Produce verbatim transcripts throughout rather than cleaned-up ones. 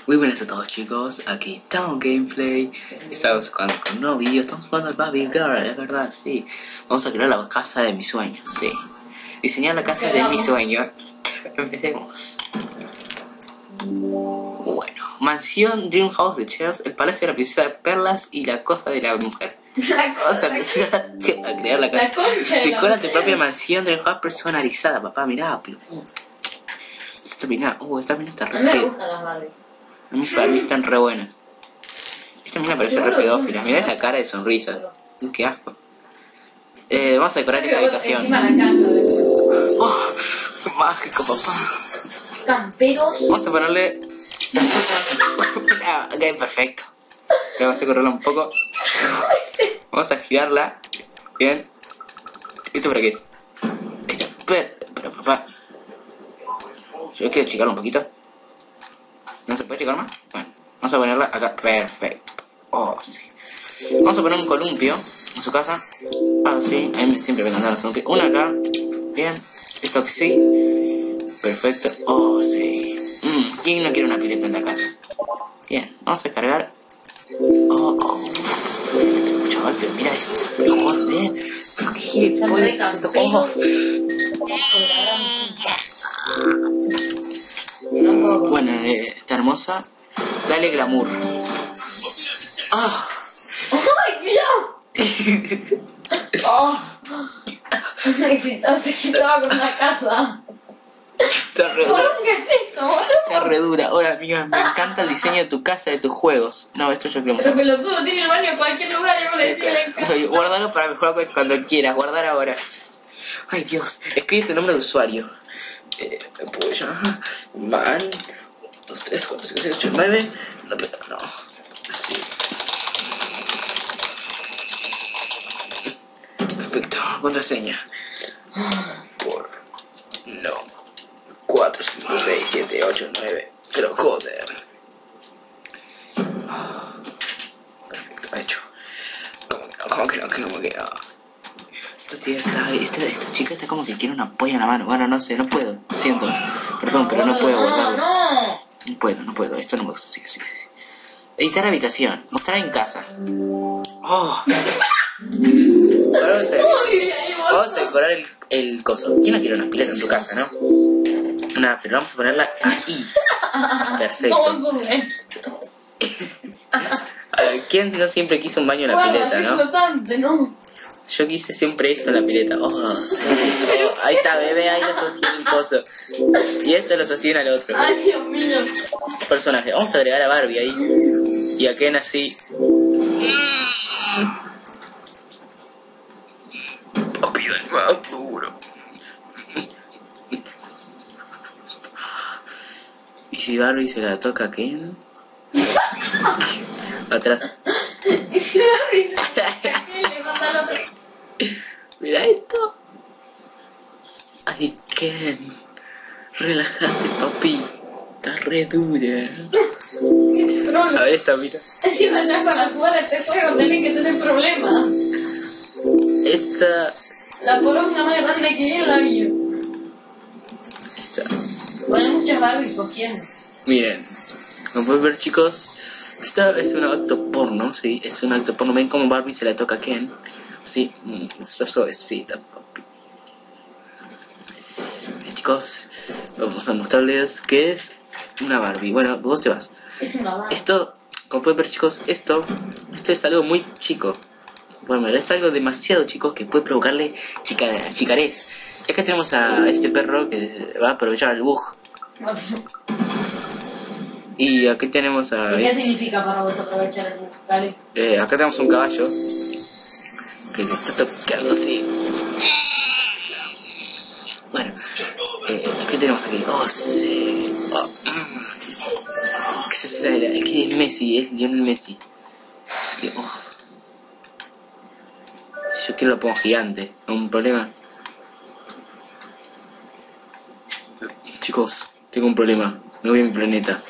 Muy buenas a todos, chicos, aquí Town Gameplay. Estamos jugando con un nuevo vídeo. Estamos jugando al Baby Girl, es verdad, sí. Vamos a crear la casa de mis sueños, sí. Diseñar la casa de mis sueños. Empecemos. Bueno, mansión Dreamhouse de Chairs, el palacio de la princesa de perlas y la cosa de la mujer. La Vamos a empezar a crear la casa. La concha de la Decora tu mujer. propia mansión Dreamhouse personalizada, papá, mirá. Esta mina, uh, esta mina está A re mí me pe- gustan las Barbie. A mí para mí están re buenas. Esta mina parece re Seguro que pedófila. son- Mirá la cara de sonrisa. Uy, qué asco. Eh, vamos a decorar esta habitación. Encima la casa de Oh, qué mágico, papá. camperos. Vamos a ponerle... Ah, ok, perfecto. Le vamos a correrla un poco. Vamos a girarla. Bien. ¿Esto para qué es? Esta. Pero, pero papá. Yo quiero achicarla un poquito. ¿No se puede achicar más? Bueno, vamos a ponerla acá. Perfecto. Oh, sí. Vamos a poner un columpio en su casa. Ah, sí. A mí siempre me encantan los columpios. Una acá. Bien. Esto que sí. Perfecto. Oh, sí. Mm, ¿quién no quiere una pileta en la casa? Bien. Vamos a cargar. Oh, oh. Chaval, pero mira esto. Pero joder. Pero qué gilipollas es esto. Oh. Bueno, eh, está hermosa. Dale glamour. Ah. ¡Ay, cuidado! ¡Oh! Se quitaba con una casa. Está re ¿Por dura. qué es eso, boludo? Está re dura. Hola, amigas. Me encanta el diseño de tu casa, de tus juegos. No, esto yo quiero Pero mostrar. pelotudo tiene el baño en cualquier lugar y vos le decís le encanta. Soy, guardalo para mejorar cuando quieras. Guardar ahora. Ay, Dios. Escribe tu nombre de usuario. Eh, ¿puedo ya? Man. dos, tres, cuatro, cinco, seis, ocho, nueve. No, pero no. Así. Perfecto. Contraseña. Por. No. cuatro, cinco, seis, siete, ocho, nueve. Pero joder. Perfecto, hecho. ¿Cómo que no? ¿Cómo que no? ¿Cómo que no? Esta tía está, esta, esta chica está como que quiere una polla en la mano. Bueno, no sé, no puedo. Siento. Perdón, pero no puedo No, guardarlo. no. No puedo, no puedo. Esto no me gusta. Sí, sí, sí. Editar habitación. Mostrar en casa. Oh. Ahora vamos a ver. Vamos a decorar el, el coso. ¿Quién no quiere unas pilas en su casa, no? Una, pero vamos a ponerla ahí. Perfecto. Vamos a ver. A ver, ¿quién no siempre quiso un baño en la Guarda, pileta, qué no? flotante, ¿no? Yo quise siempre esto en la pileta. Oh, sí. Oh, ahí está, bebé, ahí lo sostiene el coso. Y esto lo sostiene al otro. Ay, Dios mío. Personaje. Vamos a agregar a Barbie ahí. Y a Ken así. Papi, dale más duro. ¿Y si Barbie se la toca a Ken? Atrás. Y si Barbie se le manda al otro. Mira esto. Ay, Ken. Relájate, papi. Está re dura. A ver esta, mira. Encima ya para jugar a este juego tenés que tener problemas. Esta. La poronga más grande que vi en la vida. Esta. Bueno, muchas Barbie cogiendo. Miren. Como pueden ver, chicos. Esta es un acto porno, sí. Es un acto porno. Ven cómo Barbie se la toca a Ken. Sí. mm, Está suavecita, papi. Bien, chicos. Vamos a mostrarles qué es una Barbie. Bueno, vos te vas. Es una Barbie. Esto, como pueden ver, chicos, esto, esto es algo muy chico. Bueno, es algo demasiado chico que puede provocarle chica, chicarés. Y acá tenemos a este perro que va a aprovechar el bug. Y aquí tenemos a... ¿Y qué significa para vos aprovechar el bus? Dale. eh, acá tenemos un caballo que le está tocando así. Bueno, eh, ¿qué tenemos aquí? Oh, sí. Oh, mm. ¿Qué es la de la- ¿Qué es Messi? Es Lionel Messi. Así que, oh. Si yo quiero lo pongo gigante, no un problema. Chicos, tengo un problema. Me voy a mi planeta.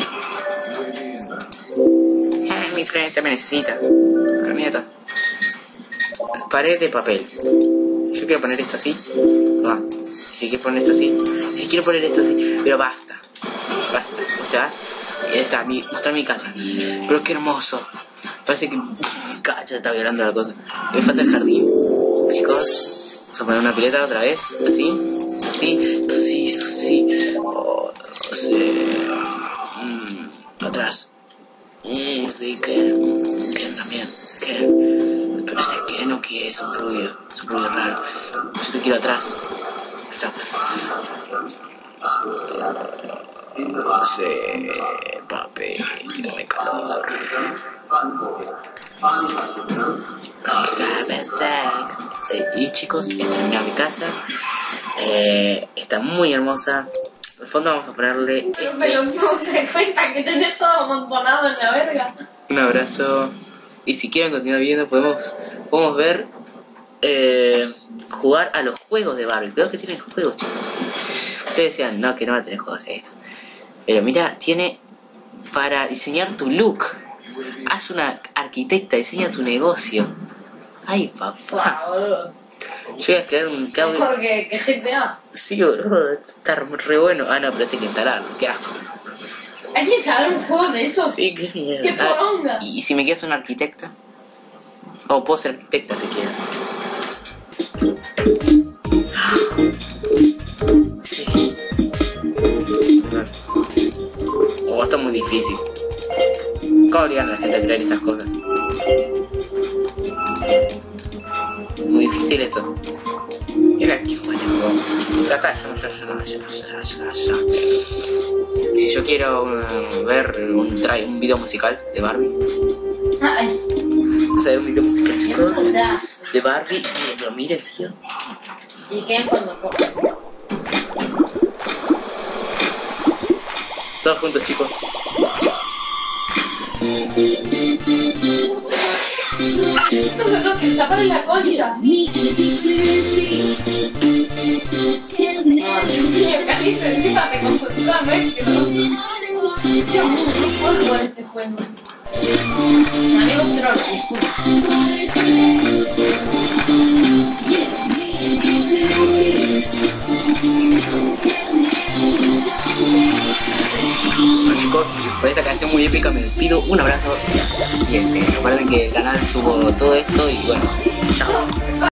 Ah, mi planeta me necesita. Planeta. Pared de papel. Yo quiero poner esto así. Va. Si quiero poner esto así. Si quiero poner esto así. Pero basta. Basta. Ya. Y ahí está, mi, mostrar mi casa. Pero qué hermoso. Parece que cacha está violando la cosa. Me falta el jardín. Chicos, vamos a poner una pileta otra vez. Así, así, así, así. Oh, sí. Mm, atrás. Mm, sí, que, que también. Que. Pero este que no quiere, es un rubio. Es un rubio raro. Yo te quiero atrás. Está. No sé, papi, dame calor. Y chicos, esta es mi casa. Eh, está muy hermosa. Al fondo vamos a ponerle Pero pelotudo, te das cuenta que tenés todo amontonado en la verga. un abrazo. Y si quieren continuar viendo, podemos, podemos ver eh, jugar a los juegos de Barbie. Veo que tienen juegos, chicos. Ustedes decían, no, que no va a tener juegos de esto. Pero mira, tiene para diseñar tu look. Haz una arquitecta, diseña tu negocio. Ay, papá. Wow, boludo. Yo voy a crear un cable. Mejor que, que G T A. Sí, boludo, está re bueno. Ah, no, pero tengo que instalarlo, qué asco. ¿Hay que instalar un juego de eso? Sí, qué mierda. ¡Qué poronga! Ah, ¿y si me quedas una arquitecta? O puedo ser arquitecta si quiero. Sí. Oh, esto es muy difícil. ¿Cómo obligan a la gente a crear estas cosas? Muy difícil esto. Mira, qué bueno. Ya está, ya, ya, ya, ya, ya, ya, ya. Si yo quiero um, ver un, tra un video musical de Barbie. Ay. Vamos a ver un video musical, chicos. Puta. De Barbie. Miren, pero miren, tío. ¿Y qué es cuando coge? Todos juntos, chicos. No, no, que tapar la concha. No, tío, Calife, encima me concentrame, que no. Dios, no puedo jugar ese juego. Mi amigo troll. Bueno, chicos, por esta canción muy épica me despido. Un abrazo y hasta la siguiente. Recuerden que el canal subo todo esto y bueno, chao.